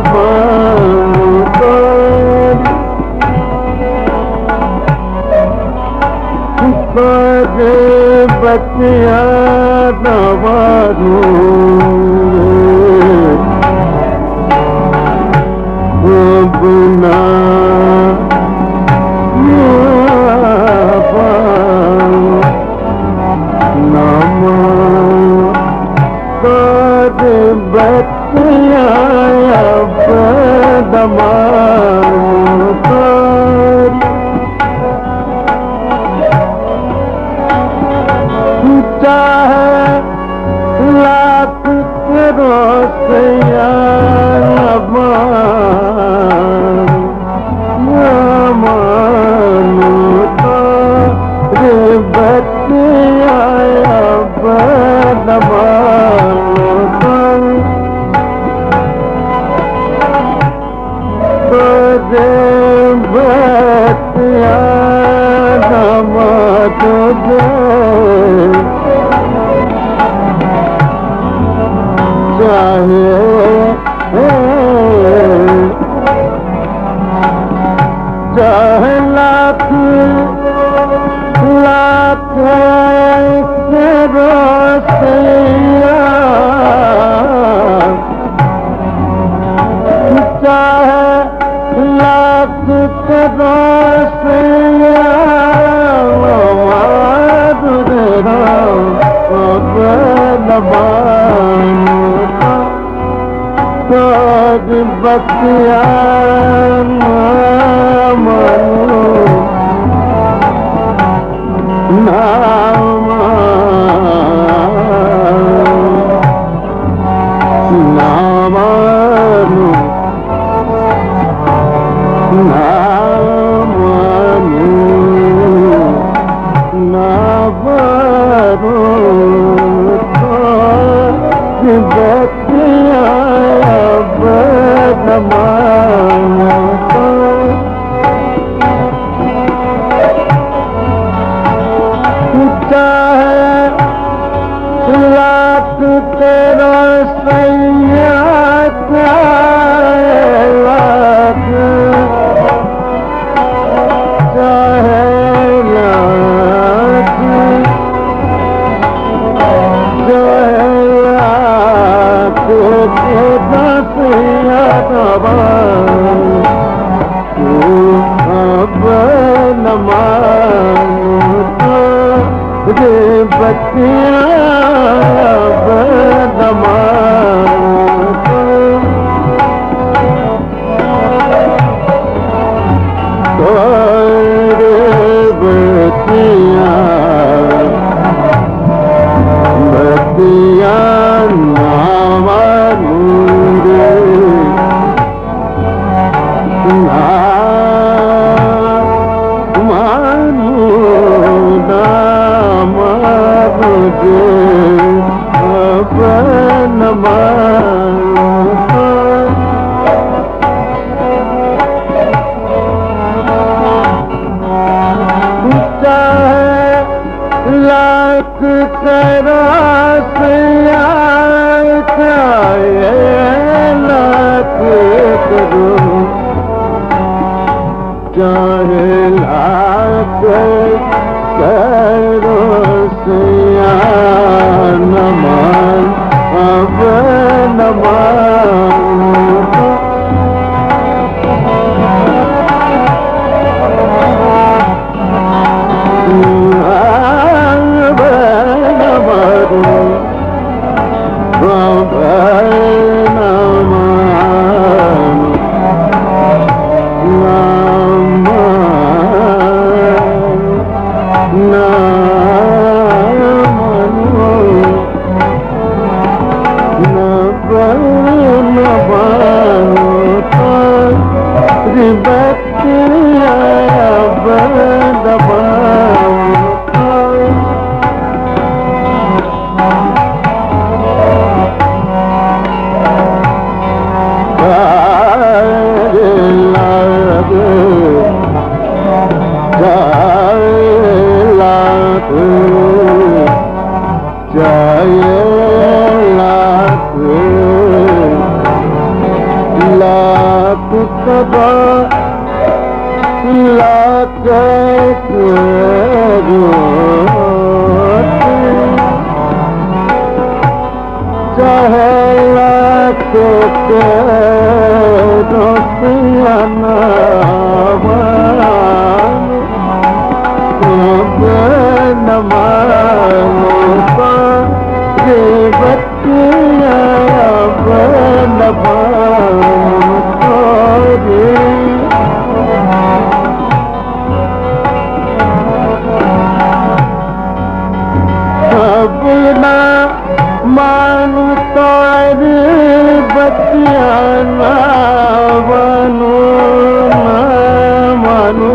बतिया नवारू बुना नामा बतिया दमा लाख रोसया मानो तो बतिया बदमानो तो बतिया नमा तुझे चाहे लाख लाख रोसैया चाहे लाख रोसैया बतिया मनो नाम नामानु नामानु नामानु बतिया लाख तेरा सैया लाख चाहे लाख तेरा सैया बतिया बदमाश तोरे बतिया बतिया नामानू रे लाख तेरा लाख करो चाहे लाख करो सिया नमान अब नमान no लाख सबा लाख चाहे लाख रोसियाना न मानो बच्चिया न मानो सब न मानो तारी बच्चिया न मानो न मानो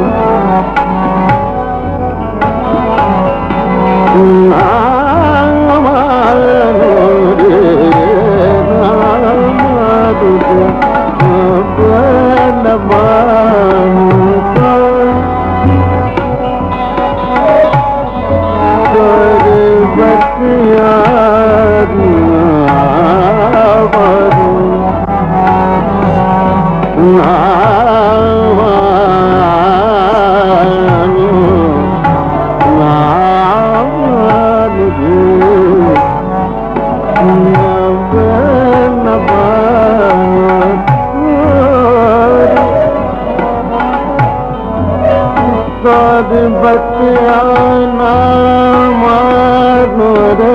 बच्चियाना मानो रे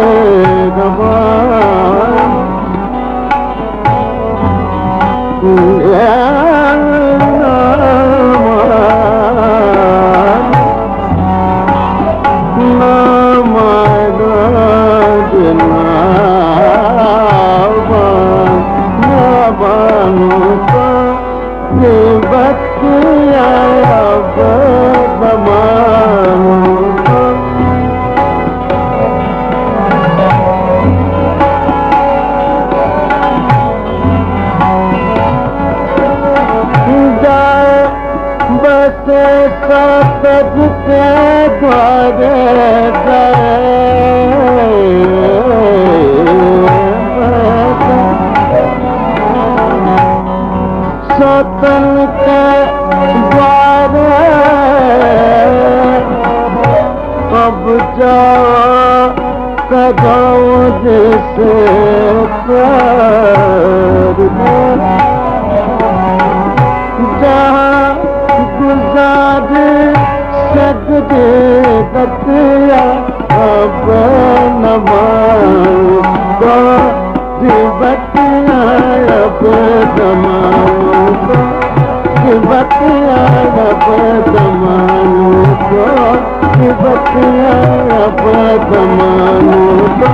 सतज के द्वारे सतन के द्वारे अब जाओ कदम जैसे जहाँ गुजार सकते बतिया अब न मानो बतिया अब जमानो बतिया अब जमानो बतिया अब जमानो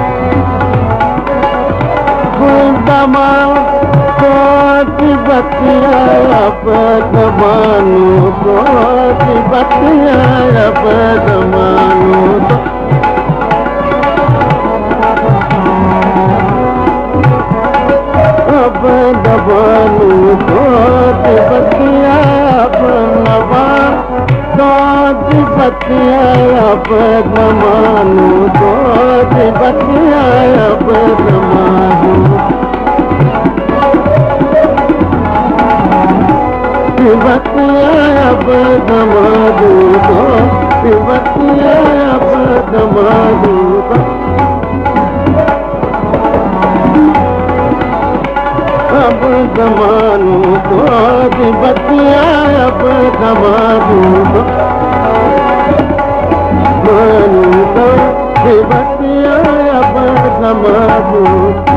बतिया अब जमानो बतिया अब जमानो अब दबानो बतिया अब नवा बतिया अब जमानो बतिया अब जमानो बतिया अब जमानो बतिया अब जमानो अब जमानो बतिया अब जमानो बतिया अब जमानो